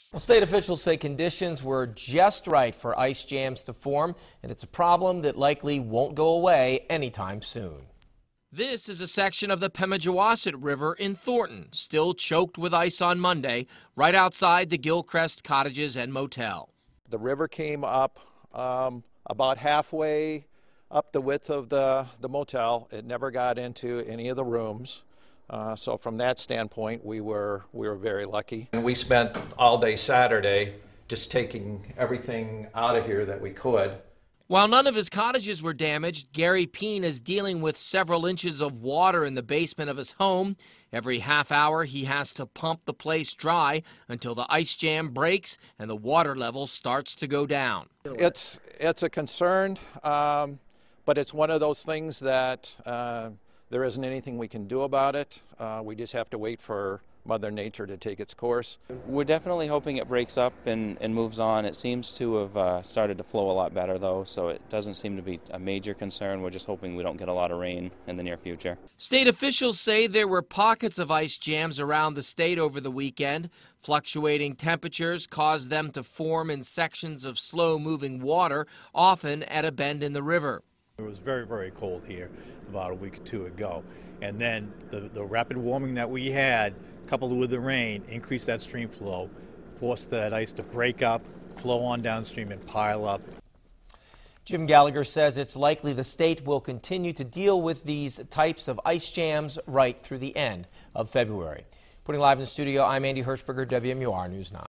Well, state officials say conditions were just right for ice jams to form, and it's a problem that likely won't go away anytime soon. This is a section of the Pemigewasset River in Thornton, still choked with ice on Monday, right outside the Gilchrist Cottages and Motel. The river came up about halfway up the width of the motel. It never got into any of the rooms. So from that standpoint, we were very lucky. And we spent all day Saturday just taking everything out of here that we could. While none of his cottages were damaged, Gary Peen is dealing with several inches of water in the basement of his home. Every half hour, he has to pump the place dry until the ice jam breaks and the water level starts to go down. It's a concern, but it's one of those things that there isn't anything we can do about it. We just have to wait for Mother Nature to take its course. We're definitely hoping it breaks up and moves on. It seems to have started to flow a lot better, though, so it doesn't seem to be a major concern. We're just hoping we don't get a lot of rain in the near future. State officials say there were pockets of ice jams around the state over the weekend. Fluctuating temperatures caused them to form in sections of slow-moving water, often at a bend in the river. It was very, very cold here about a week or two ago, and then the rapid warming that we had, coupled with the rain, increased that stream flow, forced that ice to break up, flow on downstream, and pile up. Jim Gallagher says it's likely the state will continue to deal with these types of ice jams right through the end of February. Putting live in the studio, I'm Andy Hirschberger, WMUR News 9.